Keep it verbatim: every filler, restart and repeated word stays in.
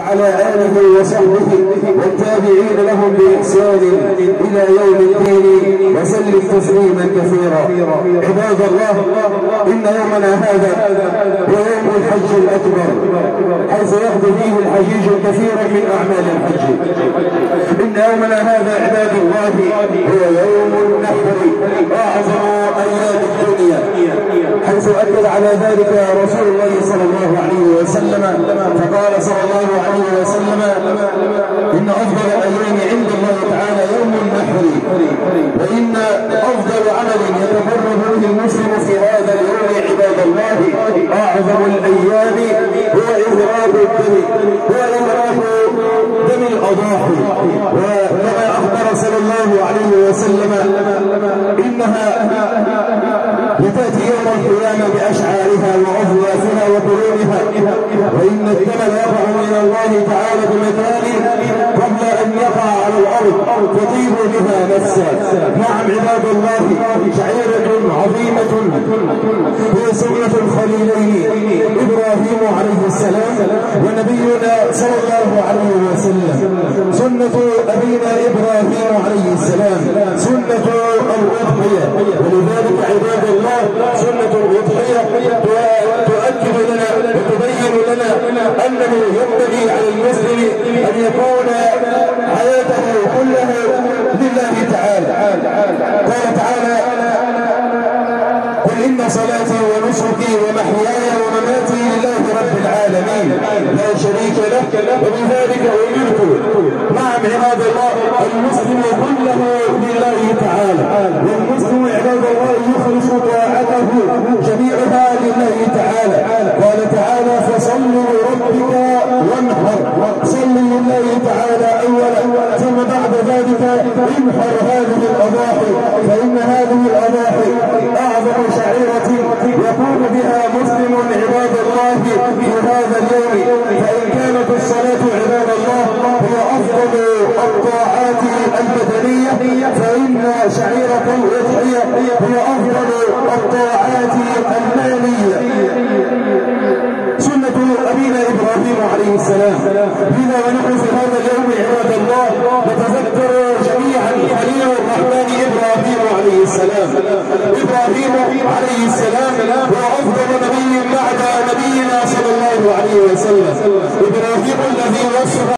وعلى آله وصحبه والتابعين لهم بإحسان إلى يوم الدين وسلم تسليما كثيرا. عباد الله، إن يومنا هذا هو يوم الحج الأكبر، حيث يقضي فيه الحجيج الكثير من أعمال الحج. إن يومنا هذا عباد الله هو يوم النحر، أعظم أيام الدنيا، حيث أكد على ذلك رسول الله صلى الله عليه وسلم، فقال صلى الله عليه وسلم: إن أفضل الأيام عند الله تعالى يوم النحر، وإن أفضل عمل يتقرب به المسلم في هذا اليوم عباد الله أعظم الأيام هو إهراق الدم، هو إهراق دم الأضاحي. وكما أخبر صلى الله عليه وسلم إنها لتأتي يوم القيامة بأشعارها وأظلافها وقرونها، وإن الدم يقع من الله تعالى بمكان قبل أن يقع على الأرض تطيب بها نفسها. نعم عباد الله، شعيرة عظيمة هي سنة الخليلين إبراهيم عليه السلام ونبينا صلى الله عليه وسلم. سنة أبينا إبراهيم عليه السلام سنة الأضحية، ولذلك عباد الله سنة الأضحية تؤكد لنا وتبين لنا أنه ينبغي على المسلم أن يكون حياته كلها لله تعالى. قال تعالى: قل إن صلاتي ونسكي ومحياي ومماتي لله رب العالمين لا شريك له وبذلك أمرت. نعم عباد الله، المسلم كله لله تعالى، والمسلم عباد الله يخلص طاعته جميعها لله تعالى. قال تعالى: فصل لربك وانحر، صل لله تعالى أولا، ثم بعد ذلك انحر هذه الأضاحي، فإن هذه الأضاحي أعظم شعيرة يقوم بها مسلم عباد الله في هذا اليوم. فإن كانت الصلاة عباد الله هي أفضل الطاعات البدنية، فإن شعيرة الأضحية هي أفضل الطاعات المالية، سنة أبينا إبراهيم عليه السلام. لذا ونحن في هذا اليوم عباد الله نتذكر جميعا خليل الرحمن إبراهيم عليه السلام. إبراهيم عليه السلام هو أفضل نبي بعد نبينا صلى الله عليه وسلم. إبراهيم الذي وصف